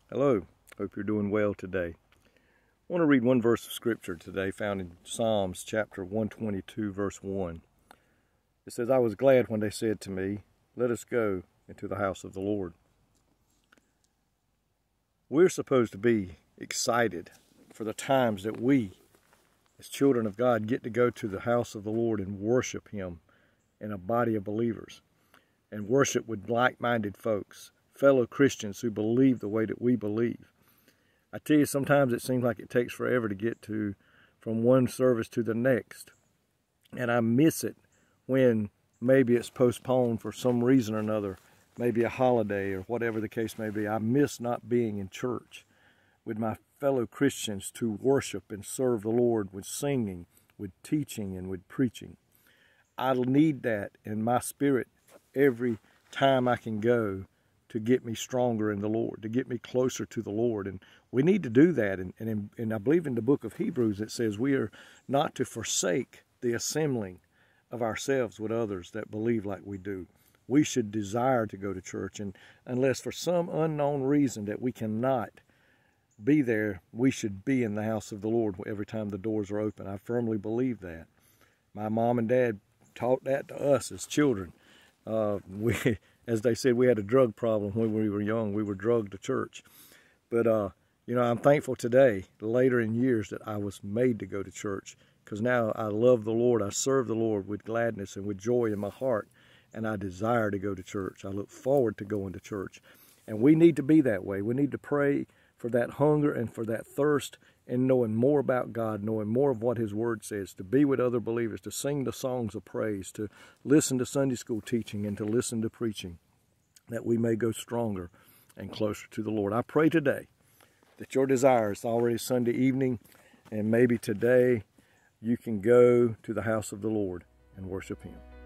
Hello, hope you're doing well today. I want to read one verse of scripture today found in Psalms chapter 122 verse 1. It says, "I was glad when they said to me, 'Let us go into the house of the Lord.'" We're supposed to be excited for the times that we, as children of God, get to go to the house of the Lord and worship Him in a body of believers and worship with like-minded folks, fellow Christians who believe the way that we believe. I tell you, sometimes it seems like it takes forever to get from one service to the next. And I miss it when maybe it's postponed for some reason or another, maybe a holiday or whatever the case may be. I miss not being in church with my fellow Christians to worship and serve the Lord with singing, with teaching, and with preaching. I need that in my spirit every time I can go to get me stronger in the Lord, to get me closer to the Lord. And we need to do that. And I believe in the book of Hebrews it says we are not to forsake the assembling of ourselves with others that believe like we do. We should desire to go to church. And unless for some unknown reason that we cannot be there, we should be in the house of the Lord every time the doors are open. I firmly believe that. My mom and dad taught that to us as children. As they said, we had a drug problem when we were young. We were drugged to church. But, I'm thankful today, later in years, that I was made to go to church, because now I love the Lord. I serve the Lord with gladness and with joy in my heart, and I desire to go to church. I look forward to going to church. And we need to be that way. We need to pray for that hunger and for that thirst and knowing more about God, knowing more of what His Word says, to be with other believers, to sing the songs of praise, to listen to Sunday school teaching, and to listen to preaching, that we may go stronger and closer to the Lord. I pray today that your desire is already Sunday evening, and maybe today you can go to the house of the Lord and worship Him.